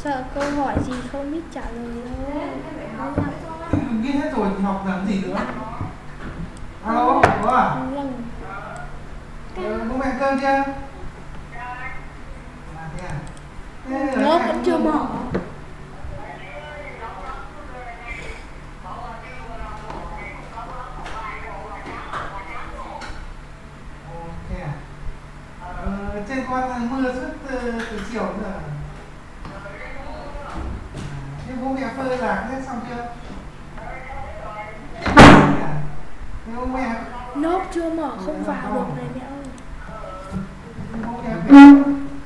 sợ câu hỏi gì không biết trả lời thôi. Biết hết rồi thì học làm gì nữa. Alo, có à? Bố mẹ cơm chưa? Thế à? Nó vẫn chưa mở. Thế à? Trên con mưa suốt từ chiều giờ. Thế bố mẹ phơi lạc hết xong chưa? Thế bố mẹ Nốt chưa mở không vào được này mẹ ơi. bố mẹ về.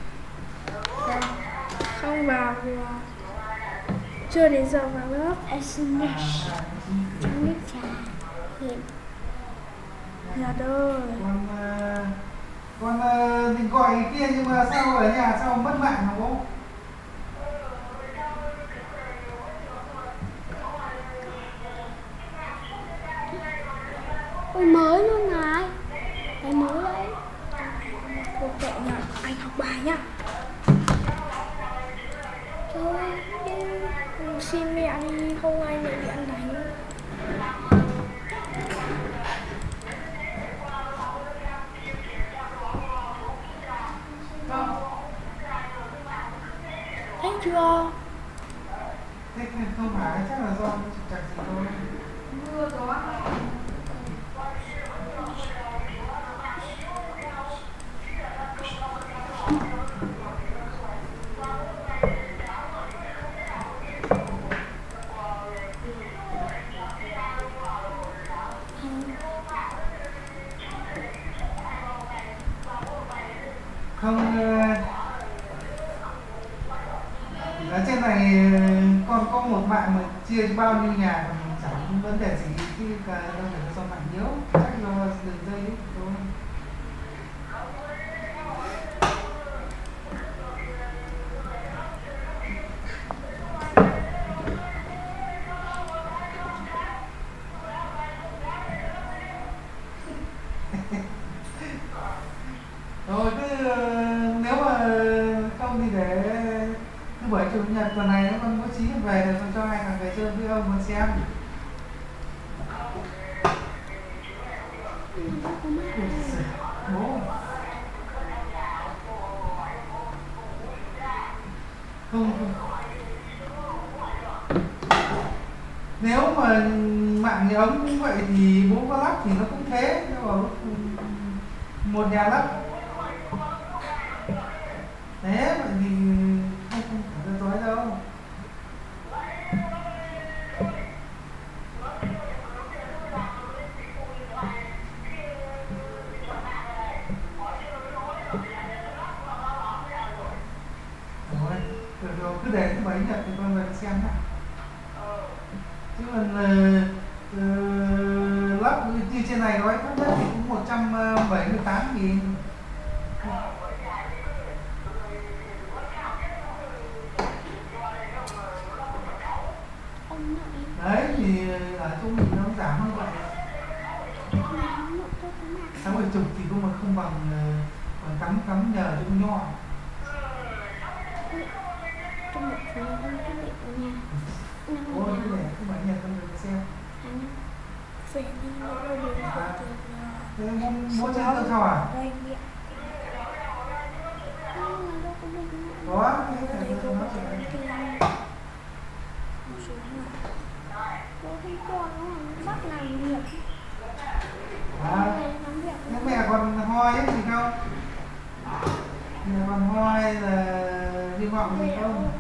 Không vào được. Chưa đến giờ vào lớp. SMS trong nước trà hiện. Dạ ơi. Con định gọi kia nhưng mà sao ở nhà sao mất mạng hả bố? Ôi mới luôn này. Cái mới đấy. Cô kệ nhá, anh học bài nhá. Thôi, xin mẹ đi, không ai mẹ bị ăn đánh. Thấy chưa? Thế không phải, chắc là do trục trặc gì thôi. Mưa gió. Không, ở trên này con có một mạng mà chia bao nhiêu nhà còn chẳng vấn đề gì, cái đâu phải do mạng yếu, chắc do đường dây ấy thôi. Rồi nếu mà không thì để thứ bảy chủ nhật tuần này nếu con bố trí về thì con cho hai thằng về chơi với ông con xem. Bố không. Nếu mà mạng nhà ống cũng vậy thì bố có lắp thì nó cũng thế, nhưng mà một nhà lắp thế vậy thì không phải rối đâu. Rồi cứ để thứ bảy nhật thì con về xem đã. Chứ còn lắp như trên này nói thấp nhất thì cũng 178.000. Đấy thì ở chỗ mình nó giảm hơn vậy. 60 thì cũng mà không bằng còn cắm nhờ cho nho. Trong một số không quyết định ở nhà. Ôi cái này cứ bảy nhà con được xem. Về đi nó đâu được Thế bố chơi cơ sao à? Đây mẹ. Có, thế phải cho nó sẽ Bố không con nó bắt làm việc. Nếu mẹ còn hoi ấy gì không? Mẹ còn hoi là hy vọng gì không?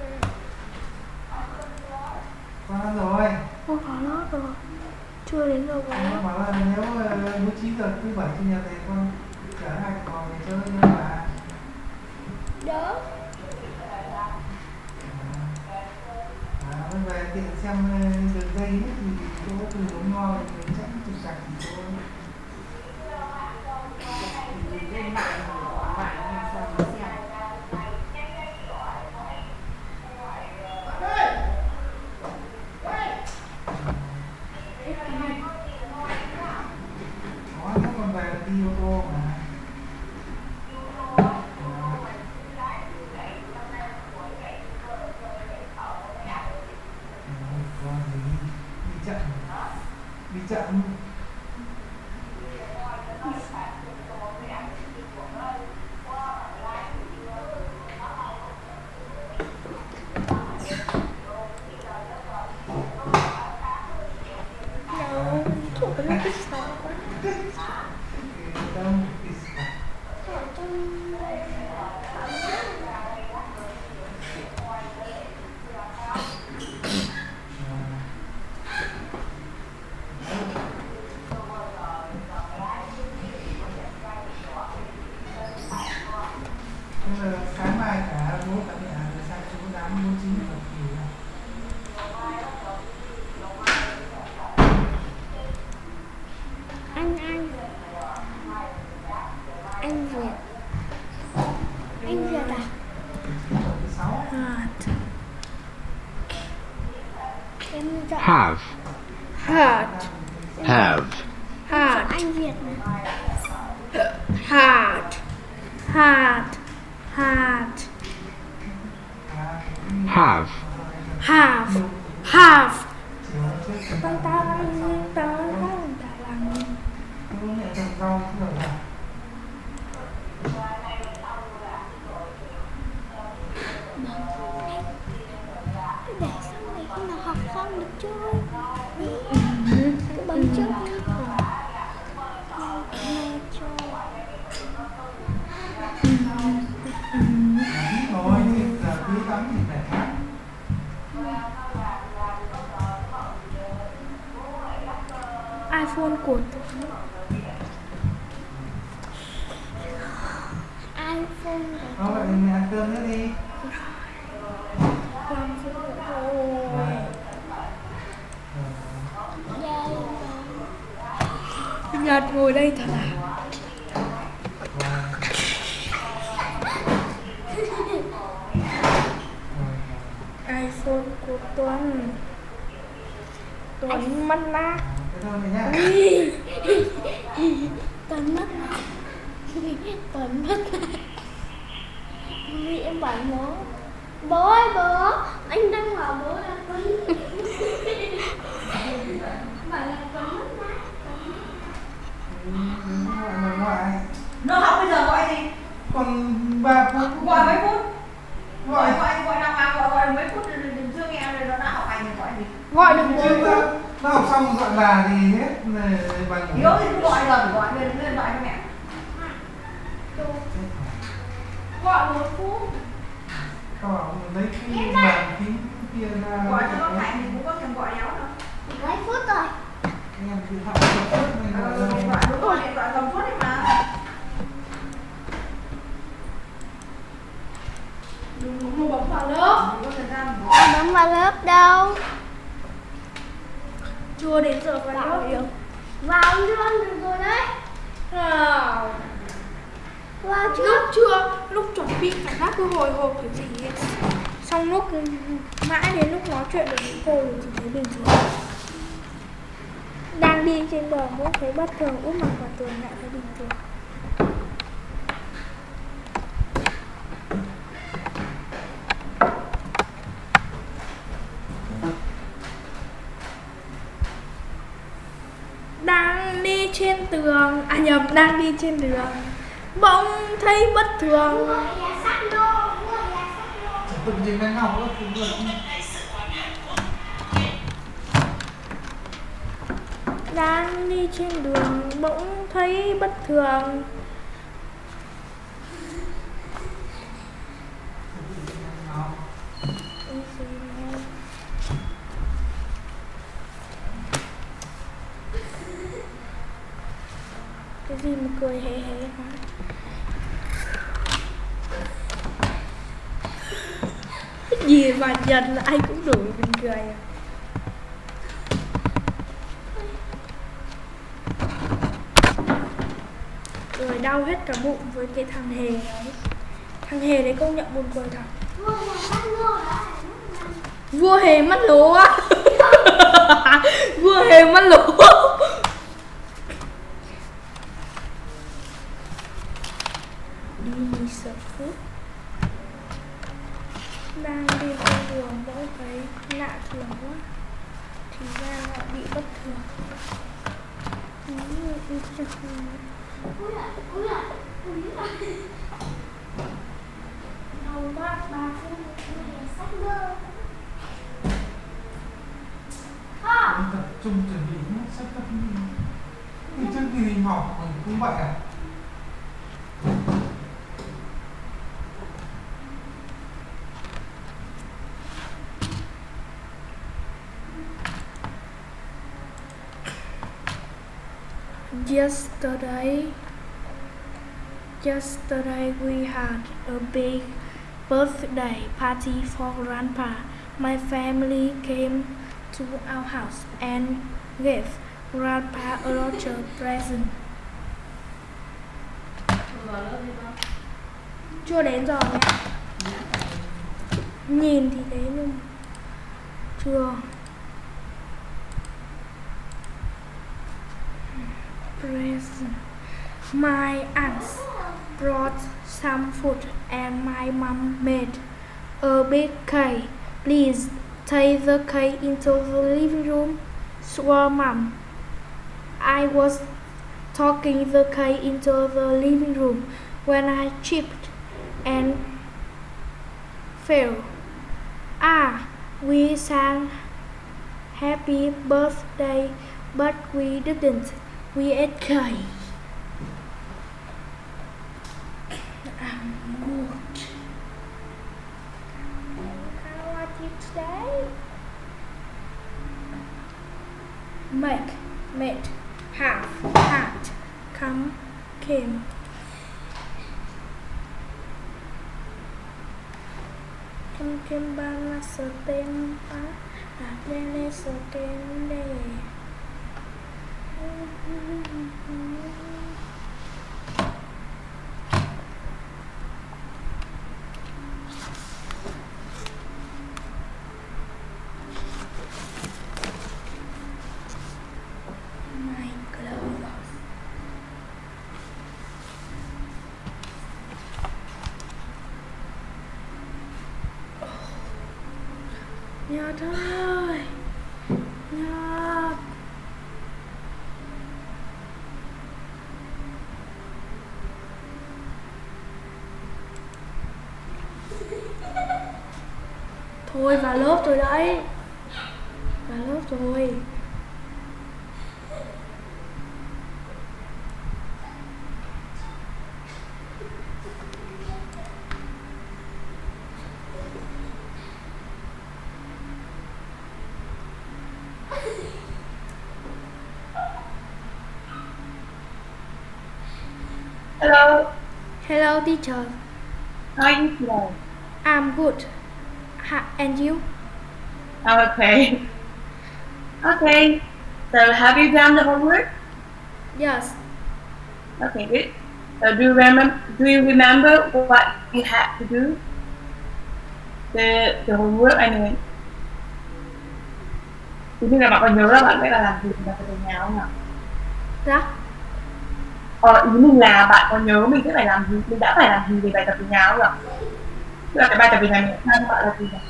Con ăn rồi. Con có nó rồi. Chưa đến giờ bố. Con bảo là nếu bố trí giờ thứ bảy chủ nhật thì con chở hai con về chơi nhưng mà Đỡ. về tiện xem đường dây ấy, thì chỗ từ đống nho thì chắc trục trặc thì thôi. Lên mạng sao nó xem. Có, nếu con về là đi ô tô mà. chậm. Thuộc cái cái sáu Đâu sáng mai cả bố cả mẹ sang chú đám bố trí hợp kỳ. anh Việt à? Have. Anh Việt này. Have. Con tao làm Bố mẹ trồng rau cũng được à? để xong này khi nào học xong được chơi. Cứ bấm trước đi. Rồi thì giờ cứ tắm thì phải hát. iPhone của iPhone Thôi vậy mẹ ăn cơm nữa đi. làm gì rồi. Nhật ngồi đây thật à? iPhone của Tuấn mất nát. Thế thôi nhá. Tuấn mất nát. Vì em bảo bố ơi bố, anh đang bảo bố là Tuấn. Bảo là Tuấn mất nát. Gọi ngoại. Nó học bây giờ gọi gì? Còn 3 phút. Gọi mấy phút? Gọi Gọi đằng nào gọi mấy phút rồi chưa nghe rồi nó đã học hành rồi gọi gì? Gọi được chứ 4 phút. nó học xong gọi bà thì hết bà ngủ. Hiếu thì cứ gọi rồi, gọi lên gọi cho mẹ. Gọi 4 phút. Các bảo lấy cái bàn phím kia ra. Gọi cho nó Thành thì cũng có thèm gọi đéo đâu. Mấy phút rồi. Em điện thoại một phút mình gọi Đúng rồi, điện thoại tầm phút đấy mà. Đừng bấm vào lớp. Có thời gian Bấm vào lớp đâu. Chưa đến giờ vào lớp. Vào luôn được rồi đấy. Vào chưa? Lúc chuẩn bị cảm giác cứ hồi hộp kiểu gì ấy. Xong lúc mãi đến lúc nói chuyện với những cô thì thấy bình thường. Đang đi trên đường cũng thấy bất thường, úp mặt vào tường lại thấy bình thường. Đang đi trên tường, đang đi trên đường bỗng thấy bất thường. tự nhiên đang học đó thì được. Đang đi trên đường bỗng thấy bất thường. Cái gì mà cười hề hề hả? Gì mà Nhật là ai cũng đủ mình cười à? Rồi đau hết cả bụng với cái thằng Hề đấy. Thằng Hề đấy công nhận buồn cười thật. Vua Hề mắt lố á. Vua Hề mắt lố. Đi sợ phút. Đang đi trên đường bỗng thấy lạ thường quá thì ra họ bị bất thường. Đầu bác bà không nghe sách mơ. Tập trung chuẩn bị nó sắp tập trước khi họp mình cũng vậy à? Yesterday we had a big birthday party for Grandpa. My family came to our house and gave Grandpa a large present. Chưa đến giờ nhé. Nhìn thì thế nhưng chưa. Present. My aunts brought some food and my mom made a big cake. Please take the cake into the living room. Sure, Mom. I was taking the cake into the living room when I tripped and fell. We sang happy birthday, but we didn't. We ate cake. I'm good. How are you today? Made, have, had, come, came. Came bana certain a certain day. My clothes. Nhật ơi, Nhật. Thôi vào lớp rồi đấy. Vào lớp rồi. Hello. Hello, teacher. How are you today? I'm good. And you? I'm okay. Okay. So have you done the homework? Yes. Okay, good. So do you remember what you had to do? The homework I mean. Thì như là bạn còn nhớ là bạn phải làm gì bài tập về nhà không nào? Dạ. Ý mình là bạn có nhớ mình sẽ phải làm gì, mình đã phải làm gì về bài tập về nhà không nào? Tức là cái bài tập về nhà mình đang gọi là gì nhỉ?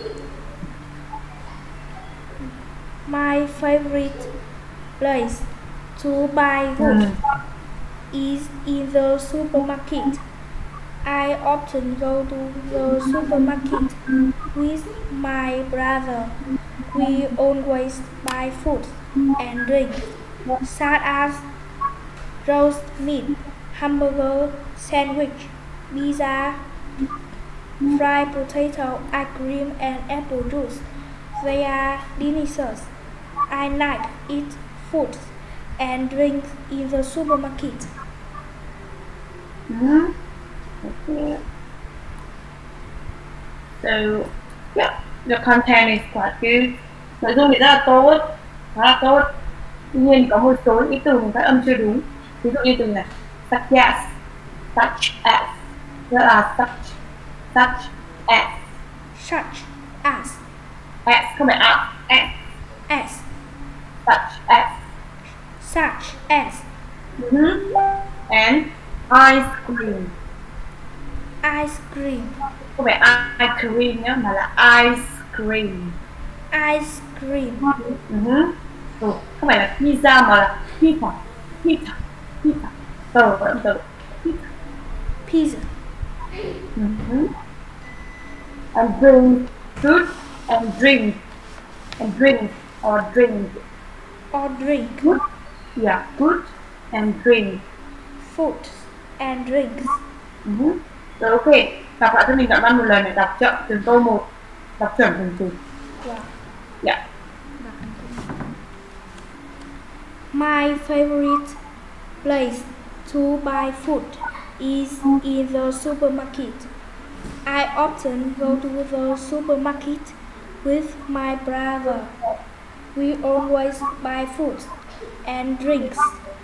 My favorite place to buy food is in the supermarket. I often go to the supermarket with my brother. We always buy food and drinks, such as roast meat, hamburger, sandwich, pizza, fried potato, ice cream, and apple juice. They are delicious. I like eat food and drink in the supermarket. Okay. So, yeah, the content is quite good. Nội dung thì rất là tốt, khá là tốt. Tuy nhiên có một số ý từ mình phát âm chưa đúng. Ví dụ như từ này, such as, rất là such as, không phải as, Such as. And ice cream. Ice cream. Không phải ice cream nhé, mà là ice cream. Ice cream. Rồi, không phải là pizza mà là pizza. Tờ và âm tờ. Pizza. And drink, fruit and drink. And drink or drink. Or drink. Food. Yeah, food and drink. Food and drinks. Rồi ok, đọc lại cho mình đoạn văn một lần để đọc chậm từng câu một, đọc chuẩn từng từ. Wow. Yeah. My favorite place to buy food is in the supermarket. I often go to the supermarket with my brother. We always buy food and drinks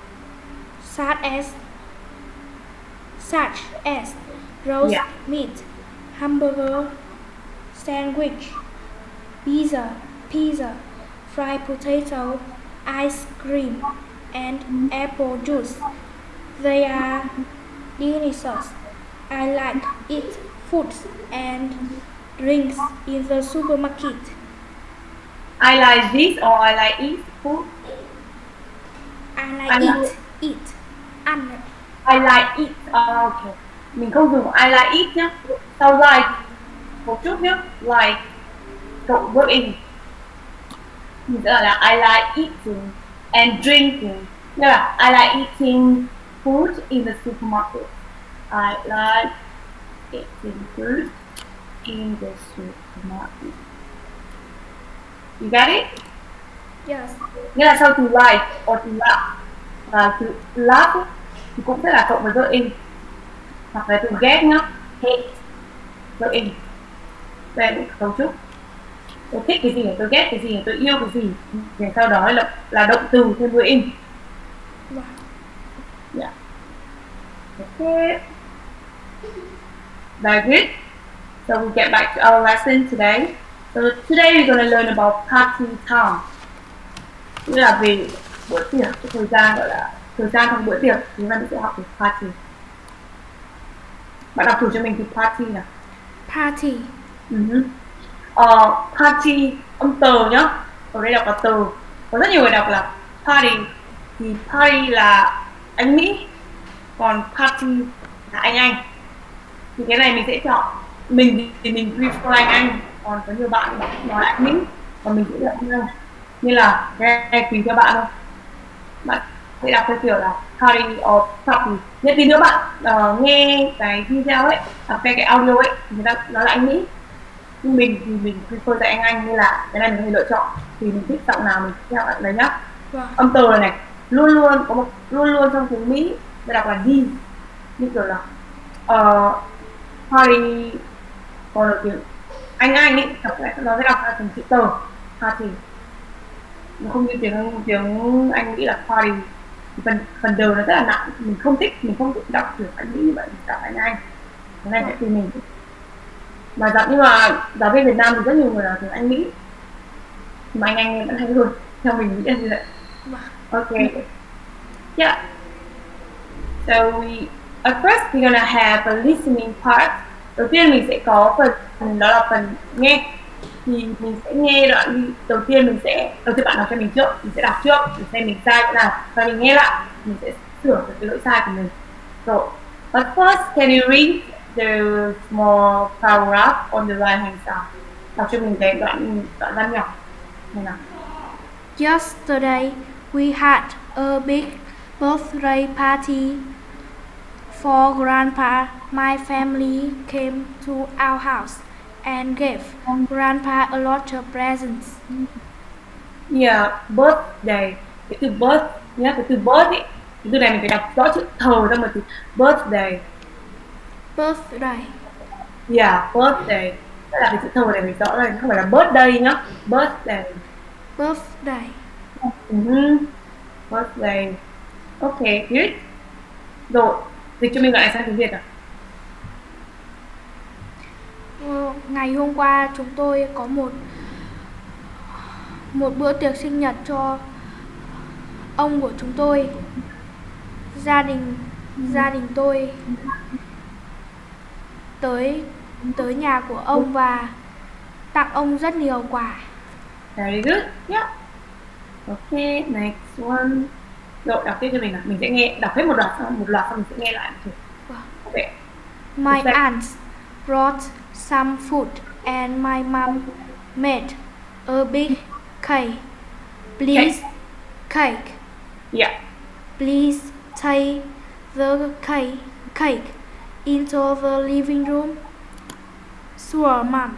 such as roast meat, hamburger, sandwich, pizza, fried potato, ice cream, and apple juice. They are delicious. I like eat foods and drinks in the supermarket. I like this or I like eat food. I like eat. Ăn. I like eat. Ok. Mình không dùng I like eat nhá. Sau like một chút nhá. Like cộng verb in. Mình sẽ là I like eating and drinking. Nghĩa là I like eating food in the supermarket. I like eating food in the supermarket. You got it? Yes. Nghĩa là sau từ like or từ laugh. Và từ laugh thì cũng sẽ là cộng với verb in. Hoặc là từ ghét nhá. Hate. Verb in. Đây là cấu trúc. Tôi thích cái gì, tôi ghét cái gì, tôi yêu cái gì. Thì sau đó là động từ thêm verb in. Yeah. Okay. Very good. So we'll get back to our lesson today. So today we're going to learn about party time. Tức là về bữa tiệc, cái thời gian gọi là thời gian trong bữa tiệc, chúng ta sẽ học về party. Bạn đọc thử cho mình từ party nào. Party. Party âm tờ nhá. Ở đây đọc là tờ. Có rất nhiều người đọc là party. Thì party là anh Mỹ, còn party là anh. Thì cái này mình sẽ chọn. Mình thì mình prefer anh, còn có nhiều bạn nói anh Mỹ, còn mình sẽ chọn anh. Như là cái này tùy theo bạn thôi. Bạn sẽ đọc theo kiểu là party or party. Nhất tí nữa bạn nghe cái video ấy, hoặc nghe cái audio ấy, người ta nói là anh Mỹ. Nhưng mình thì mình prefer dạy anh, nên là cái này mình có thể lựa chọn. Thì mình thích giọng nào mình theo bạn đấy nhá. Âm tờ này luôn luôn trong tiếng Mỹ sẽ đọc là D, như kiểu là party. Còn ở tiếng anh ấy nó sẽ đọc là thành chữ tờ party. Nó không như tiếng Anh Mỹ là party. Phần đầu nó rất là nặng, mình không thích đọc kiểu Anh Mỹ như vậy, mình đọc anh. Cái này sẽ tùy mình. Mà nhưng mà giáo viên Việt Nam thì rất nhiều người là tiếng Anh Mỹ, mà anh vẫn hay hơn, theo mình nghĩ là như vậy. Okay. Yeah. So at first we're gonna have a listening part. Đầu tiên mình sẽ có phần đó là phần nghe. Thì mình sẽ nghe đoạn đầu tiên bạn nói cho mình trước, mình sẽ đọc trước, mình xem mình sai chỗ nào, và mình nghe lại, mình sẽ sửa cái lỗi sai của mình. So, but first, can you read the small paragraph on the right hand side? Đọc cho mình cái đoạn văn nhỏ này nào. Yesterday, we had a big birthday party for Grandpa. My family came to our house and gave Grandpa a lot of presents. Yeah, birthday. Cái từ birth nhá, cái từ birth ấy, cái từ này mình phải đọc rõ chữ thờ ra một từ birthday. Birthday. Yeah, birthday. Đó là cái chữ thờ này mình rõ rồi, không phải là birthday nhá. Birthday. Birthday. Birthday. Okay, good. Rồi, dịch cho mình lại sang tiếng Việt nào. Ngày hôm qua chúng tôi có một bữa tiệc sinh nhật cho ông của chúng tôi. Gia đình tôi tới nhà của ông và tặng ông rất nhiều quà. Very good. Yeah. Okay, next one. Rồi đọc tiếp cho mình nào. Mình sẽ nghe đọc hết một loạt xong mình sẽ nghe lại. Okay. My aunt brought some food and my mom made a big cake. Please, cake. Yeah. Please take the cake into the living room. Sure, mom.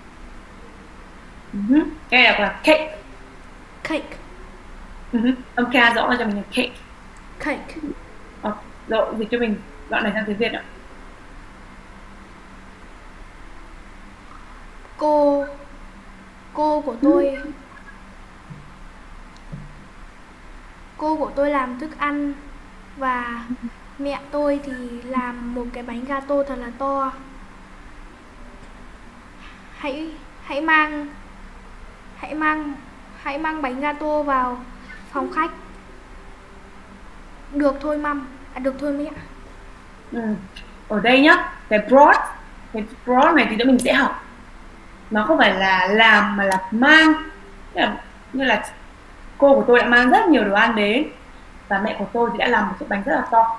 Cái này đọc là cake. Cake. Âm K rõ ra cho mình là cake. Cake. Rồi dịch cho mình đoạn này sang tiếng Việt ạ. Cô của tôi làm thức ăn và mẹ tôi thì làm một cái bánh gato thật là to. Hãy mang bánh gato vào phòng khách. Được thôi mâm, được thôi mẹ. Ở đây nhá, cái brought này thì mình sẽ học. Nó không phải là làm mà là mang. Như là cô của tôi đã mang rất nhiều đồ ăn đến và mẹ của tôi thì đã làm một chiếc bánh rất là to.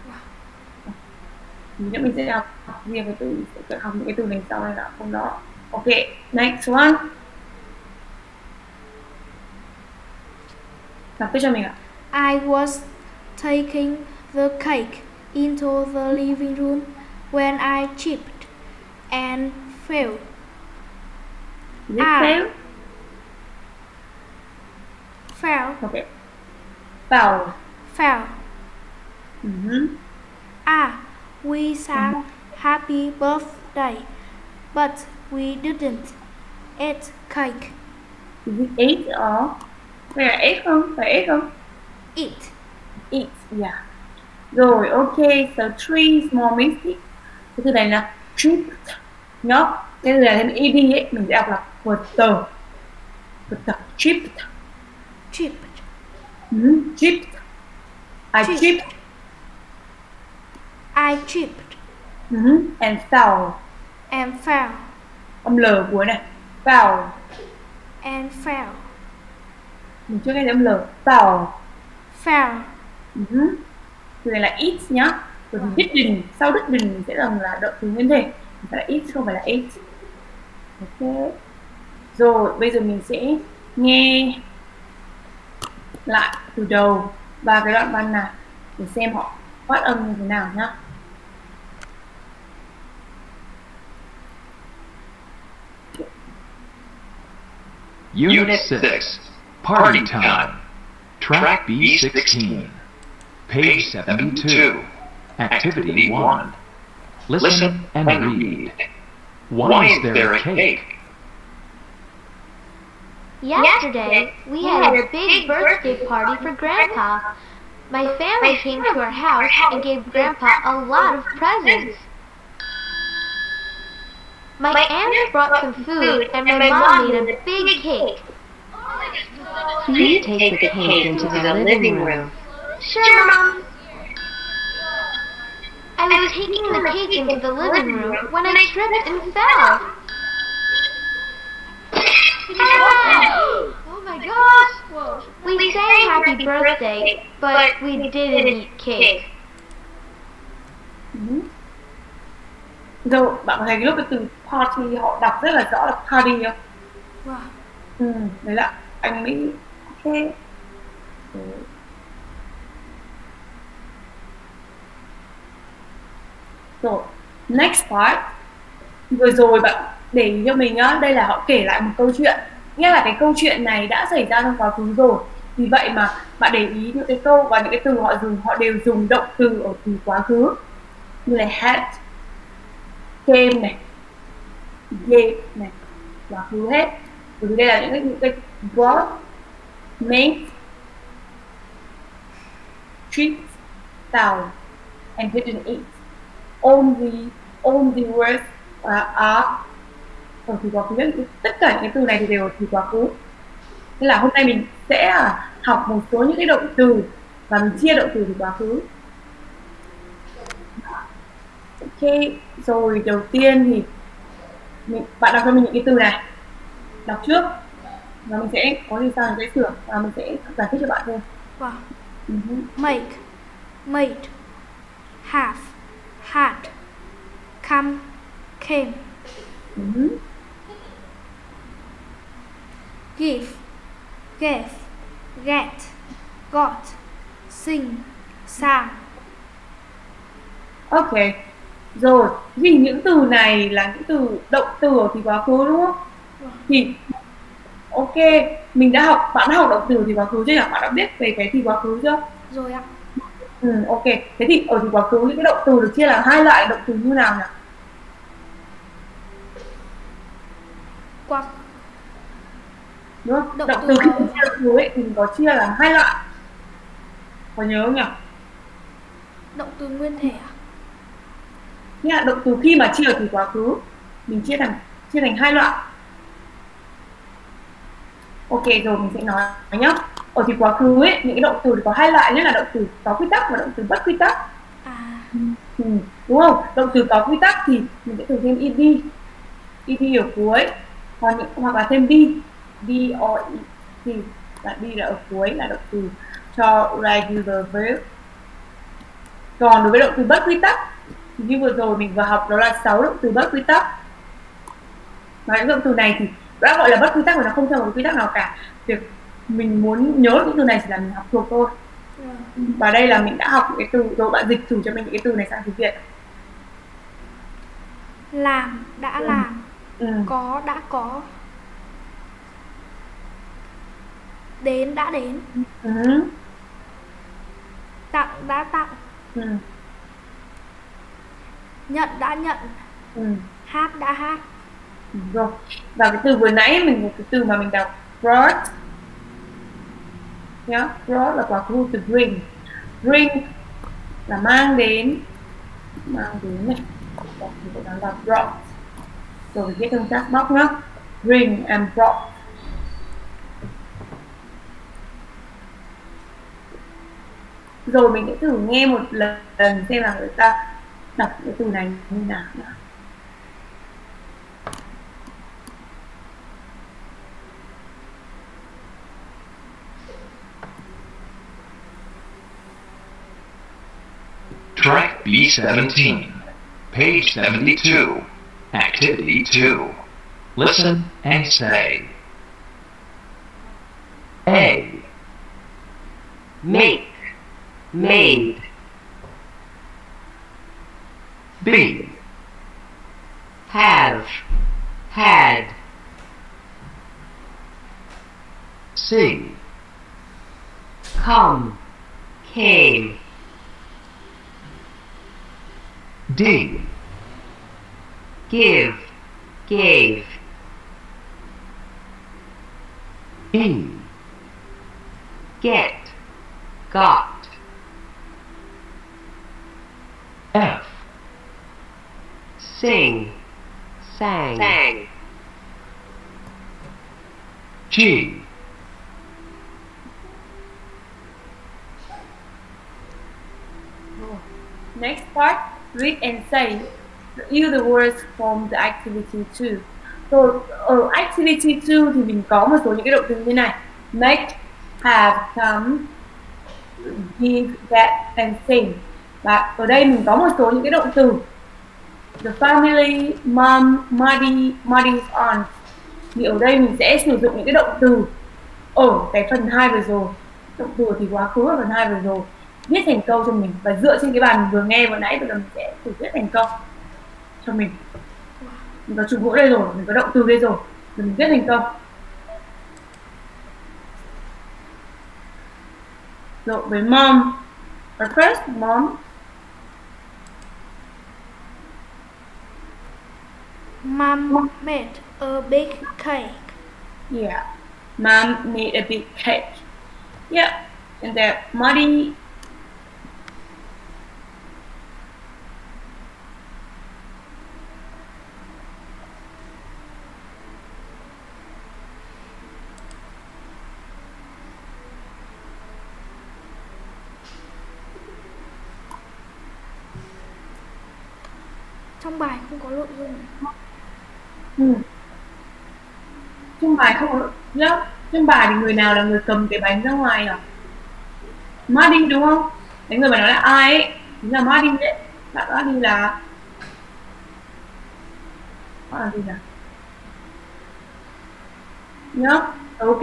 Thì nữa mình sẽ học riêng cái từ, sẽ học những cái từ này sau này là không đó. Ok, next one. Đọc tiếp cho mình ạ. I was taking the cake into the living room when I tripped and fell. Is it fail? Fell. Okay. Fell. Fell. We sang happy birthday, but we didn't eat cake. Is it eat or? Phải là eat không? Phải eat không? Eat. Eat, yeah. Rồi, ok, so three small mistakes. Cái từ này là tripped. Nhớ, cái từ này thêm ed ấy, mình sẽ đọc là tripped. Tripped. Tripped. I tripped. And fell. Âm L cuối này. Fell. And fell. Mình chưa nghe thấy âm L. Fell. Từ này là eat nhá. Bởi vì didn't, sau didn't mình sẽ dùng là động từ nguyên thể. Mình phải là eat, không phải là ate. Ok. Rồi, bây giờ mình sẽ nghe lại từ đầu và cái đoạn văn này để xem họ phát âm như thế nào nhá. Unit 6, Party Time, Track B16, Page 72, Activity 1. Listen and read. Why is there a cake? Yesterday, we had a big birthday party for Grandpa. My family came to our house and gave Grandpa a lot of presents. My aunt brought some food and my mom made a big cake. Please take the cake into the living room. Sure, Mom. I was taking the cake into the living room when I tripped and fell. Oh my gosh! We sang happy birthday, but we didn't eat cake. Rồi, bạn có thấy cái lúc cái từ party họ đọc rất là rõ là party không? Đấy là anh Mỹ. Ok. Rồi, next part. Vừa rồi bạn để ý cho mình nhá, đây là họ kể lại một câu chuyện. Nghĩa là cái câu chuyện này đã xảy ra trong quá khứ rồi. Vì vậy mà bạn để ý những cái câu và những cái từ họ dùng, họ đều dùng động từ ở từ quá khứ. Như là had, came này, gave này, quá khứ hết. Bởi vì đây là những cái brought, made, treat, style, and didn't eat. All the words are ở từ quá khứ. Tất cả những cái từ này thì đều ở từ quá khứ. Nên là hôm nay mình sẽ học một số những cái động từ và mình chia động từ quá khứ. Ok, rồi đầu tiên thì bạn đọc cho mình những cái từ này. Đọc trước. và mình sẽ có gì sao mình sẽ sửa và mình sẽ giải thích cho bạn thêm. Vâng. Make, made, have, had, come, came. Give, gave, get, got, sing, sang. Ok, rồi vì những từ này là những từ động từ ở thì quá khứ đúng không? Thì ok, bạn đã học động từ thì quá khứ chưa nhỉ? Bạn đã biết về cái thì quá khứ chưa? Rồi ạ. Ok, thế thì ở thì quá khứ những cái động từ được chia làm hai loại động từ như nào nhỉ? Đúng không? Động từ khi mình chia động từ ấy thì mình có chia làm hai loại. Có nhớ không nhỉ? Động từ nguyên thể à? Nghĩa là động từ khi mà chia thì quá khứ mình chia thành hai loại. Ok rồi mình sẽ nói nhá. Ở thì quá khứ ấy những cái động từ thì có hai loại, nhất là động từ có quy tắc và động từ bất quy tắc. Đúng không? Động từ có quy tắc thì mình sẽ thường thêm ed ở cuối, hoặc là thêm d or e thì là d là ở cuối là động từ cho regular verb. Còn đối với động từ bất quy tắc thì như vừa rồi mình vừa học đó là 6 động từ bất quy tắc. Và những động từ này thì đã gọi là bất quy tắc và nó không theo một quy tắc nào cả. Việc mình muốn nhớ những từ này chỉ là mình học thuộc thôi. Và đây là mình đã học những cái từ rồi, bạn dịch thử cho mình những cái từ này sang tiếng Việt. Làm đã làm, có đã có, đến đã đến, tặng đã tặng, nhận đã nhận, hát đã hát. Rồi, và cái từ vừa nãy mình một cái từ mà mình đọc brought nhá, brought là quá khứ từ bring là mang đến này, mình đang đọc brought rồi mình viết trong chat box nhá, bring and brought. Rồi mình sẽ thử nghe một lần xem là người ta đọc cái từ này như nào nhá. Track B17, page 72, activity 2. Listen and say. A. Make, made. B. Have, had. C. Come, came. D. Give, gave. E. Get, got. F. Sing, sang. G. Next part, read and say. Use the words from the activity 2. Rồi ở activity 2 thì mình có một số những cái động từ như này: make, have, come, give, get and sing. Và ở đây mình có một số những cái động từ: the family, mom, muddy's aunt. Thì ở đây mình sẽ sử dụng những cái động từ ở cái phần 2 vừa rồi, động từ thì quá khứ ở phần 2 vừa rồi, viết thành câu cho mình, và dựa trên cái bài mình vừa nghe vừa nãy, bây giờ mình sẽ thử viết thành câu cho mình. Mình có chủ ngữ đây rồi, mình có động từ đây rồi mình viết thành câu. Rồi với mom, first mom. Mom made a big cake. Yeah, mom made a big cake. Yeah, and then Muddy. Trong bài không có nội dung. Trong bài không có nhá. Trong bài thì người nào là người cầm cái bánh ra ngoài nhỉ? Marty đúng không? Cái người mà nói là ai ấy chính là Marty đấy. Bạn Marty là gì nào? Nhá. Ok.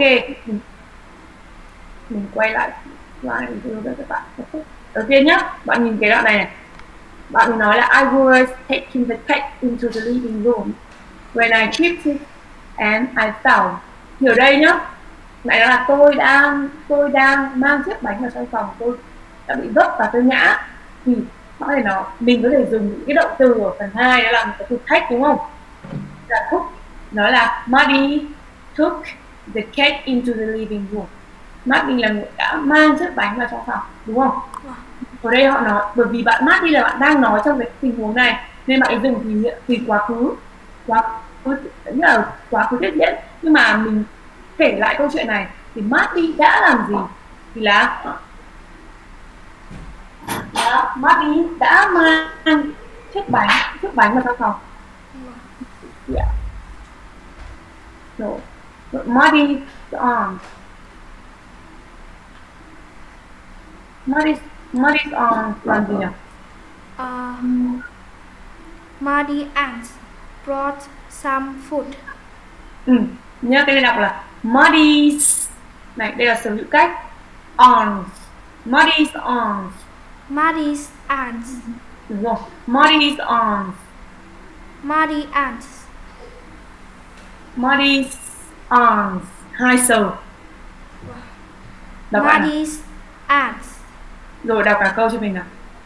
Mình quay lại slide để đưa cho các bạn. Đầu tiên nhá, bạn nhìn cái đoạn này. Bạn nói là I was taking the cake into the living room when I tripped it and I fell. Thì ở đây nhá, lại nói là tôi đang mang chiếc bánh vào trong phòng, tôi đã bị vấp và tôi ngã. Thì mình có thể dùng những cái động từ ở phần 2 đó là một cái từ take đúng không? Là took, nói là Marty took the cake into the living room. Marty là người đã mang chiếc bánh vào trong phòng đúng không? Ở đây họ nói bởi vì bạn Marty là bạn đang nói trong cái tình huống này nên bạn dùng thì quá khứ như là quá khứ tiếp diễn, nhưng mà mình kể lại câu chuyện này thì Marty đã làm gì thì là Marty đã mang chiếc bánh vào trong phòng. Yeah. So, Marty's arms làm gì nhỉ? Marty ants brought some food. Nhớ cái này đọc là Marty's. Này, đây là sở hữu cách. Arms. Marty's arms. Marty's ants. Đúng rồi. Marty's arms. Marty ants. Marty's arms. Hai sở. Đọc lại nào. Marty's ants. Rồi đọc cả câu cho mình nào.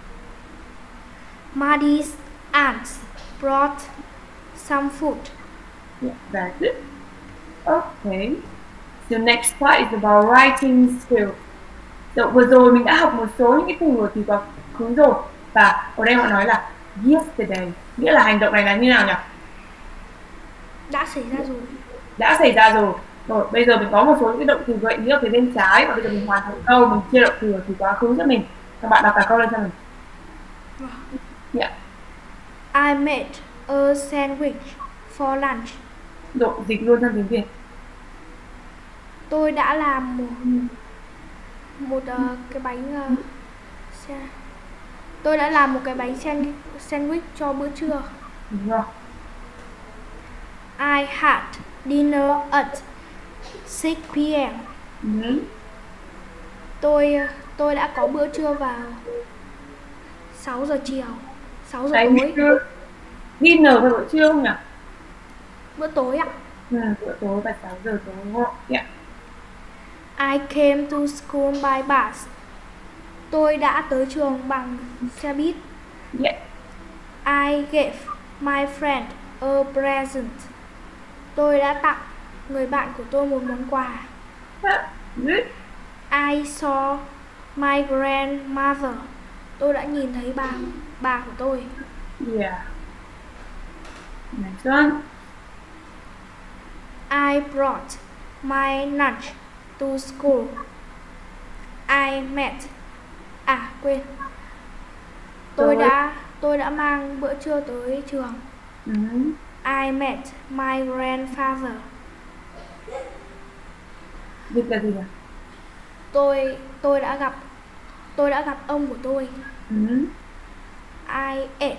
Marty's ants brought some food. Yeah, very good. Okay. The next part is about writing skills. Vừa rồi mình đã học một số những cái từ thì quá khứ rồi. Và ở đây họ nói là yesterday. Nghĩa là hành động này là như nào nhỉ? Đã xảy ra rồi. Đã xảy ra rồi. Rồi, bây giờ mình có một số những cái động từ gợi ý ở phía bên trái. Và bây giờ mình hoàn thành câu, mình chia động từ ở phía quá khứ cho mình. Các bạn đọc cả câu lên cho mình. Yeah. I made a sandwich for lunch. Rồi, dịch luôn sang tiếng Việt. Tôi đã làm một cái bánh tôi đã làm một cái bánh sandwich cho bữa trưa. Đúng rồi. I had dinner at 6 p.m. Tôi đã có bữa trưa vào 6 giờ chiều, 6 giờ tối. Dinner vào bữa trưa không nhỉ? Bữa tối ạ. Bữa tối vào 6 giờ tối đúng không? Yeah. I came to school by bus. Tôi đã tới trường bằng xe buýt. Yeah. I gave my friend a present. Tôi đã tặng người bạn của tôi một món quà. Good. I saw my grandmother. Tôi đã nhìn thấy bà của tôi. Yeah. Next one. I brought my lunch to school. I met. Quên. Tôi đã mang bữa trưa tới trường. I met my grandfather. Dịch là gì nhỉ? Tôi đã gặp ông của tôi. I ate.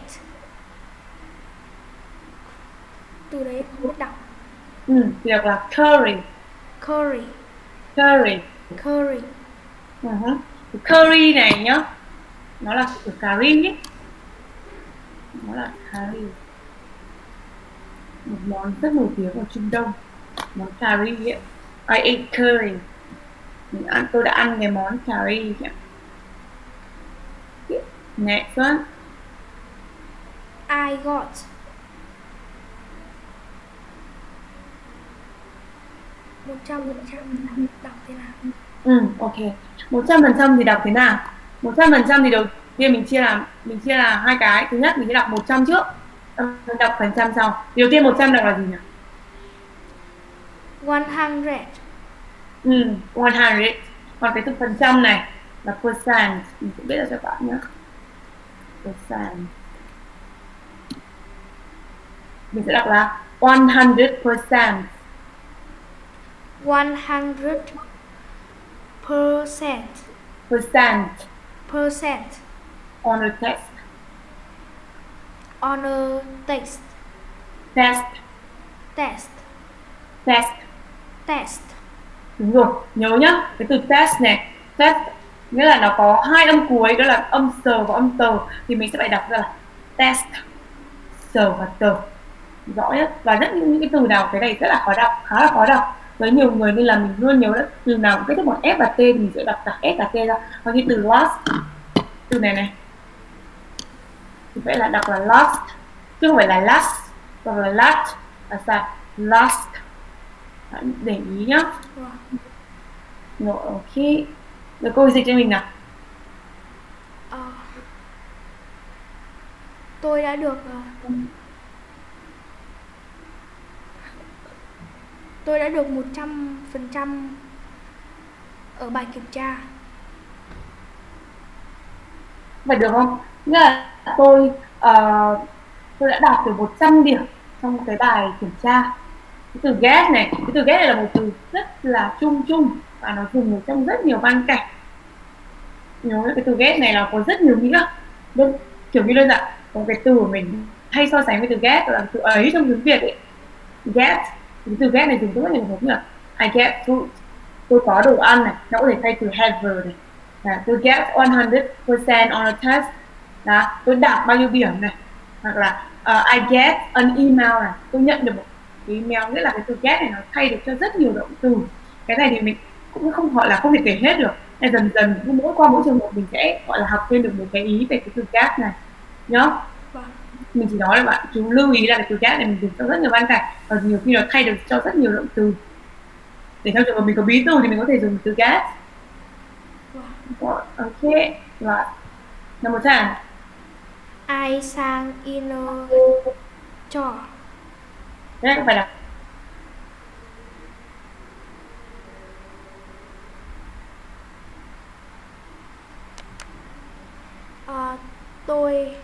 Từ đấy không biết đọc. Thì đọc là curry. Curry. Curry. Curry. Curry này nhá, nó là từ cà ri ấy. Nó là cà ri, một món rất nổi tiếng ở Trung Đông, món cà ri ấy. I ate curry. Tôi đã ăn cái món cà ri ấy. Next one. I got. Một trăm phần đọc thế nào? Ok. 100% thì đọc thế nào? 100% thì đầu tiên mình chia là hai cái. Thứ nhất mình sẽ đọc 100 trước, đọc phần trăm sau. Đầu tiên 100 đọc là gì nhỉ? 100. 100. Còn cái từ phần trăm này là percent, mình sẽ biết là cho bạn nhé. Percent. Mình sẽ đọc là 100%. 100% percent on a test. on a test Test. Đúng rồi, nhớ nhá, cái từ test này, test nghĩa là nó có hai âm cuối, đó là âm sờ và âm tờ, thì mình sẽ phải đọc ra là test, sờ và tờ, rõ nhất. Và rất những cái từ nào cái này rất là khó đọc, khá là khó đọc với nhiều người, nên là mình luôn nhớ đấy, từ nào cũng kết thúc bằng f và t thì mình sẽ đọc cả f và t ra. Còn như từ lost, từ này thì phải là đọc là lost chứ không phải là last hoặc là last, là sao? Lost. Để ý nhá. Rồi, ok. Rồi cô dịch cho mình nào. Tôi đã được tôi đã được 100% ở bài kiểm tra. Vậy được không? Nghĩa là tôi đã đạt được 100 điểm trong cái bài kiểm tra. Cái từ get này, là một từ rất là chung và nó dùng ở trong rất nhiều văn cảnh. Nhớ cái từ get này là có rất nhiều nghĩa. Kiểu như đơn giản, có cái từ của mình hay so sánh với từ get là từ ấy trong tiếng Việt ấy. Get, cái từ get này dùng rất nhiều như là I get food, tôi có đồ ăn này, nó có thể thay từ have này. Tôi get 100% on a test, đó, tôi đạt bao nhiêu điểm này. Hoặc là I get an email này, tôi nhận được một cái email, nghĩa là cái từ get này nó thay được cho rất nhiều động từ. Cái này thì mình cũng không gọi là không thể kể hết được, nên dần dần qua mỗi trường hợp mình sẽ gọi là học thêm được một cái ý về cái từ get này nhá. Mình chỉ nói là bạn chú lưu ý là cái từ get này mình dùng cho rất nhiều văn cảnh, và nhiều khi nó thay được cho rất nhiều động từ. Để trong trường hợp mình có bí từ thì mình có thể dùng từ get. Ok, rồi. Number 10. I sang in a jar. Đấy, phải là tôi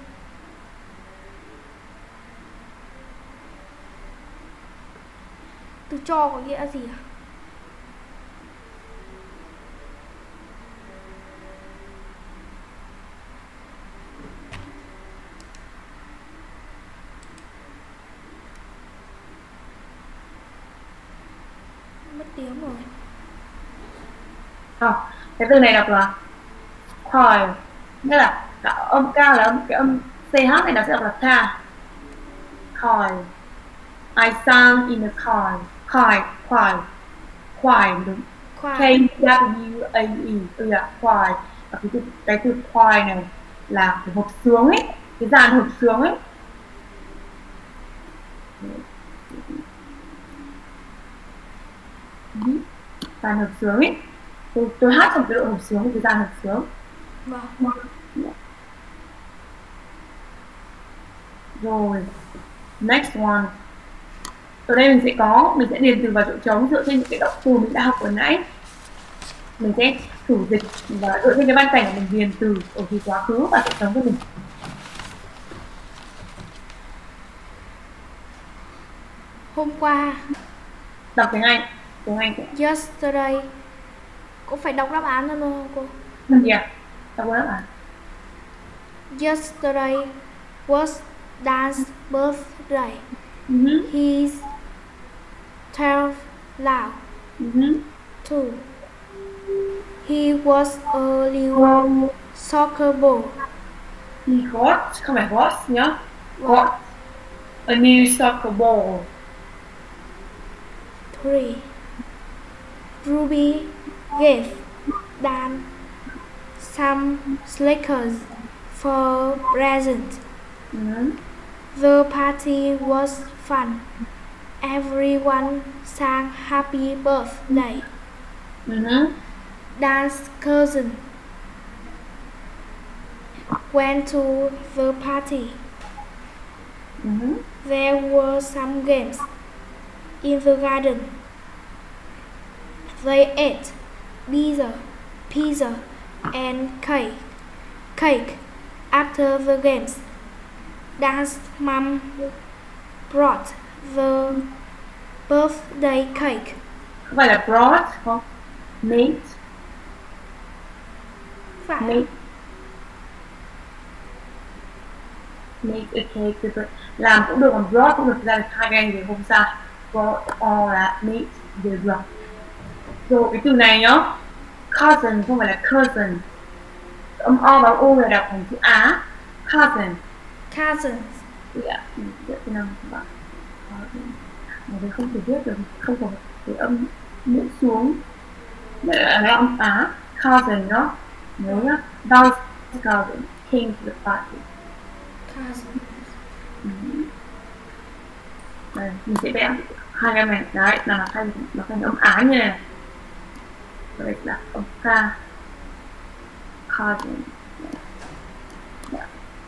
từ cho có nghĩa gì à? Mất tiếng rồi. Cái từ này đọc là khoai, nghĩa là âm cao là cái âm ch này nó sẽ đọc là ca. Khoai. I sang in a car. Khoai đúng. K-W-A-E, là khoai. Và cái từ khoai này là cái hộp sướng ấy, cái dàn hộp sướng ấy. Dàn hộp sướng ấy. Tôi hát trong cái độ hộp sướng, cái dàn hộp sướng. Rồi, next one. Ở đây mình sẽ điền từ vào chỗ trống dựa trên những cái động từ mình đã học vừa nãy. Mình sẽ thử dịch và dựa trên cái văn cảnh của mình điền từ ở phía quá khứ và chỗ trống cho mình. Hôm qua. Đọc tiếng Anh. Yesterday. Có phải đọc đáp án luôn không cô? Mình gì ạ? Đọc đáp án. Yesterday was Dan's birthday. He's 12 now. 2. He was a new soccer ball. He got, không phải got nhá. Got a new soccer ball. 3. Ruby gave Dan some Snickers for present. The party was fun. Everyone sang happy birthday. Dan's cousin went to the party. There were some games in the garden. They ate pizza and cake. After the games, Dan's mom brought the birthday cake. Không phải là brought không? Made. Phải. Made a cake with làm cũng được, còn brought cũng được, ra được hai cái anh thì không sao. Brought or là made đều được. Rồi cái từ này nhá, cousin không phải là cousin, âm o và u là đọc thành chữ á. Cousin. Cousins. Dạ, viết cái nào các bạn. Ở đây không thể viết được, không có cái âm mũi xuống. Đây là âm á. Cousin nó nhớ nhá. Those cousins came to the party. Cousins. Đây, mình sẽ vẽ hai cái này. Đấy, là thành âm á như này. Đây là âm k. Cousin. Dạ.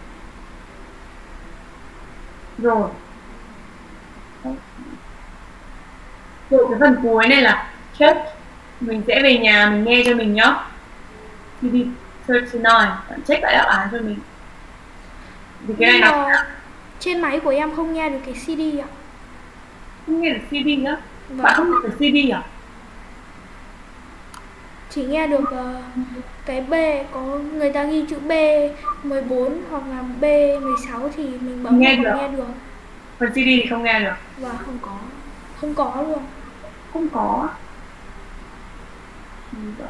Rồi. Rồi cái phần cuối này là check. Mình sẽ về nhà mình nghe cho mình nhá. TV 39, bạn check lại đáp án cho mình. Vì cái này là trên máy của em không nghe được cái CD ạ. không nghe được CD nữa. Vâng. Bạn không nghe được CD à? Chỉ nghe được cái B, có người ta ghi chữ B14 hoặc là B16 thì mình bấm Nghe không được. nghe được. Phần CD thì không nghe được. Và không có luôn. Không có. Đó.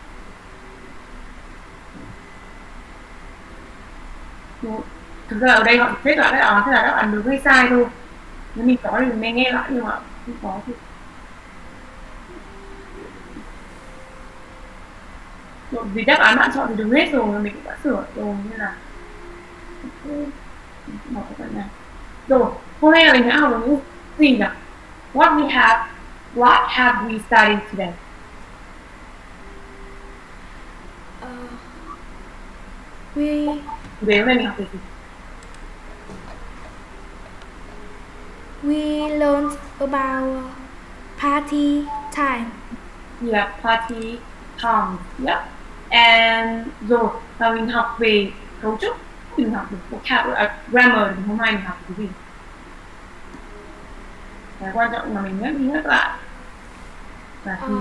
Đúng. Thực ra ở đây họ xếp lại đáp án, thế là đáp án đúng hay sai thôi. Nếu mình có thì mình mới nghe lại, nhưng mà không có thì rồi, vì đáp án bạn chọn thì đúng hết rồi, mình cũng đã sửa rồi nên là bỏ cái phần này. Rồi, hôm nay là mình đã học được những gì nhỉ? What have we studied today? Về hôm nay mình học về gì? We learned about party time. Yeah, party times. Yeah. And rồi, và mình học về cấu trúc, mình học được vocabulary, grammar, thì hôm nay mình học cái gì? Cái quan trọng là mình nhắc lại là gì?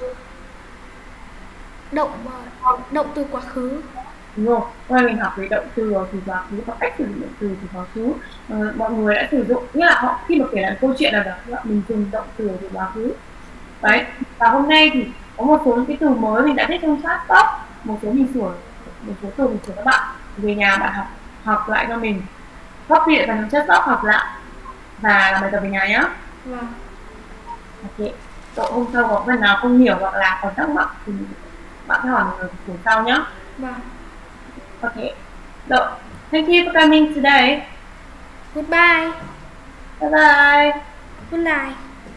Động từ quá khứ. Đúng rồi, hôm nay mình học về động từ từ quá khứ và cách sử dụng động từ quá khứ. Mọi người đã sử dụng, nghĩa là họ khi mà kể lại câu chuyện nào đó, mình dùng động từ quá khứ. Đấy, và hôm nay thì có một số những cái từ mới mình đã viết trong chat box, một số mình sửa, một số từ mình sửa các bạn. Về nhà bạn học lại cho mình, copy lại vào trong chat box, học lại và làm bài tập về nhà nhé. Vâng. Ok, cậu hôm sau có phần nào không hiểu hoặc là còn thắc mắc thì bạn phải hỏi mình ở buổi sau nhé. Vâng. Okay. So, thank you for coming today. Goodbye. Bye bye. Good night.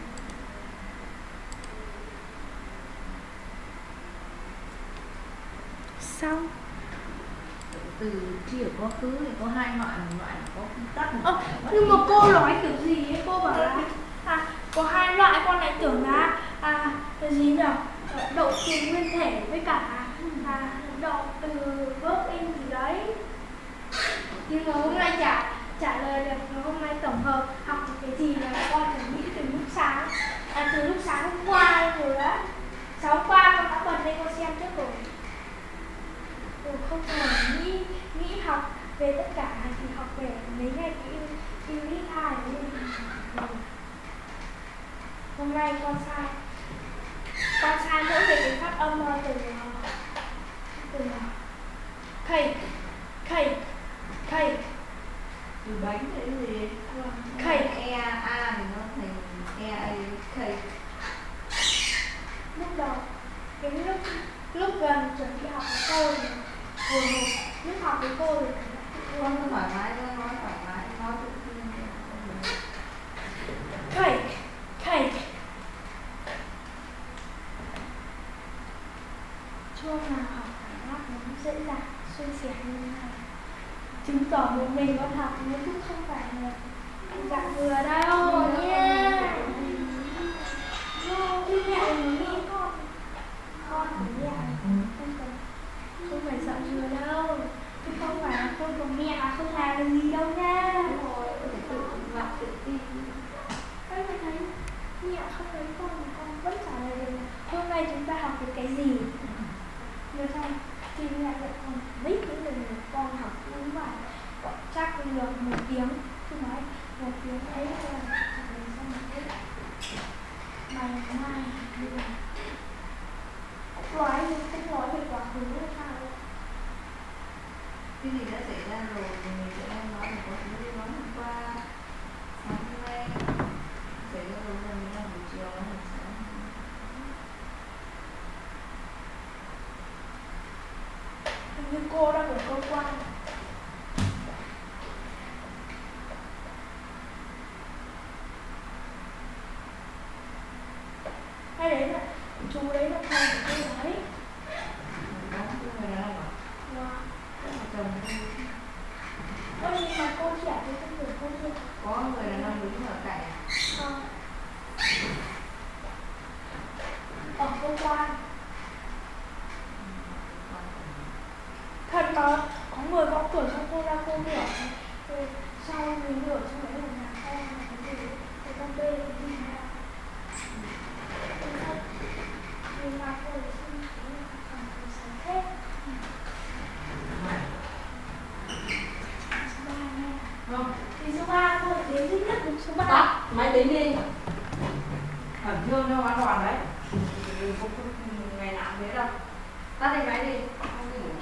Xong. Từ chỉ ở quá khứ thì có hai loại có tắt một. Nhưng mà cô nói kiểu gì ấy, cô bảo là có hai loại, con lại tưởng là cái gì nhỉ? Động từ nguyên thể với cả động từ verb in gì đấy. Nhưng mà hôm nay trả lời được, hôm nay tổng hợp học cái gì là con chuẩn bị từ lúc sáng, từ lúc sáng hôm qua rồi đó. Sáng hôm qua con đã bật lên con xem trước rồi. Không phải nghĩ học về tất cả thì học về mấy ngày cái English 2 hôm nay con sai mỗi về cái phát âm từ cake Từ bánh cái gì? Cake. E a thì nó thành e a cake. Lúc đầu cái lúc gần chuẩn bị học với cô thì hồi hộp, lúc học với cô thì Con thoải mái, con nói thoải mái, nói tự tin. cake cho nào học cảm giác nó dễ dàng suôn sẻ như thế này, chứng tỏ một mình con học nhưng cũng không phải là dạng vừa đâu nha. Chứ mẹ mình nghĩ con của mẹ không phải sợ vừa đâu, chứ không phải là con của mẹ không làm được gì đâu nha. Rồi, phải tự tin. Anh thấy mẹ không thấy con thì con vẫn trả lời học được cái gì. Rồi xong khi lại dạy con mấy tiếng đồng hồ, con học đúng bài chắc được 1 tiếng. Cứ nói 1 tiếng ấy là trả lời xong rồi đấy. Bài mai nói không nói về quá khứ hay sao đâu. Cái gì đã xảy ra rồi thì mình sẽ nói về quá khứ, nói hôm qua, sáng hôm nay xảy ra rồi là mình làm buổi chiều, nói buổi sáng. Hình như cô đang ở cơ quan. Hay đấy là chú đấy là thầy của cô đấy. Có người đàn ông à? Wow. Có một chồng không? Nhưng mà cô trẻ thì không được cô chưa? Có người đàn ông đứng ở cạnh à? Không. Ở cơ quan. Thật mà có người gõ cửa cho cô ra cô mở. Rồi sau mình ở trong đấy là nhà con là cái gì? Cái con bê cái gì nào? Nhưng mà cô ấy xin chú là còn phải sáng hết. Số 3 nha. Không. Thì số 3 thôi, đến duy nhất đúng số 3. Máy tính đi. Khẩn trương cho an toàn đấy. Không ngày nào thế đâu. Tắt đi máy đi. Không đi ngủ.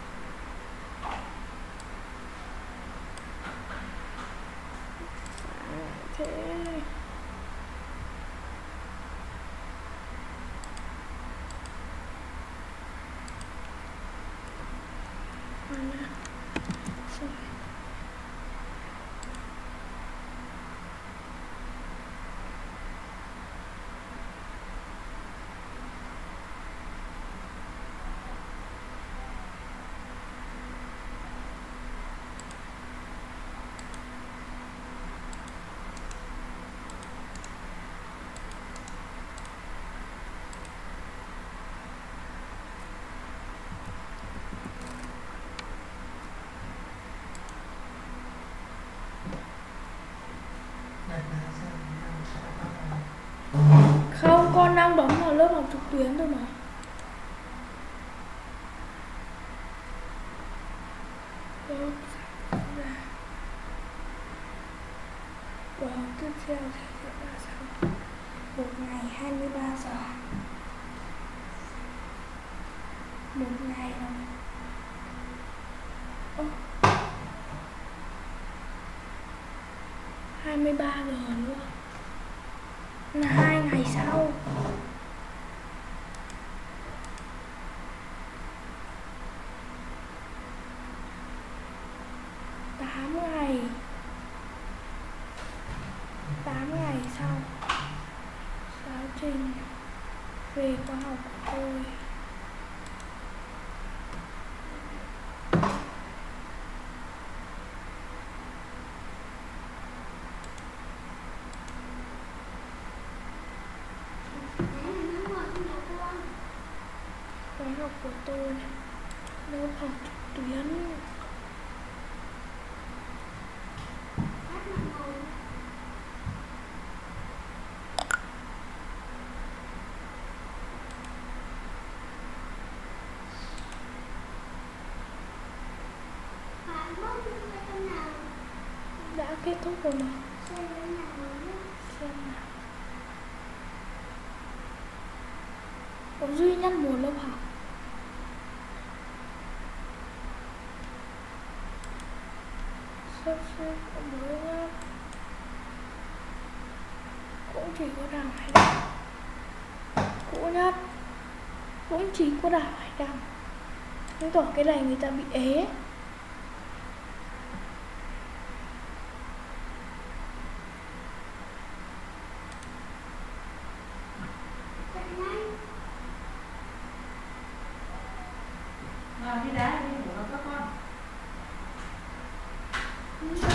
Thế không, con đang đóng vào lớp học trực tuyến thôi mà. Và tiếp theo sẽ là sau 1 ngày 23 giờ. 1 ngày là 23 giờ nữa là 2 ngày sau. Tám ngày sau giáo trình về khóa học của tôi. Khóa học của tôi lớp học trực tuyến. Đã kết thúc rồi mà. Xem nào. Có duy nhất một lớp học. Sắp xếp mới nhá. Cũng chỉ có Đào Hải Đăng. Cũ nhất cũng chỉ có Đào Hải Đăng. Chứng tỏ cái này người ta bị ế. Đi đá đi ngủ nó các con.